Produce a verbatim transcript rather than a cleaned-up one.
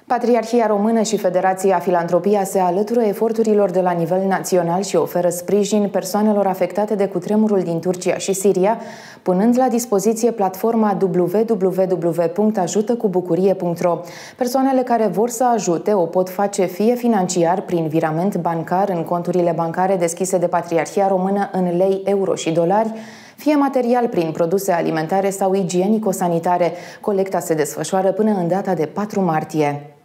Patriarhia Română și Federația Filantropia se alătură eforturilor de la nivel național și oferă sprijin persoanelor afectate de cutremurul din Turcia și Siria, punând la dispoziție platforma w w w punct ajută cu bucurie punct ro. Persoanele care vor să ajute o pot face fie financiar prin virament bancar în conturile bancare deschise de Patriarhia Română în lei, euro și dolari, fie material prin produse alimentare sau igienico-sanitare. Colecta se desfășoară până în data de patru martie.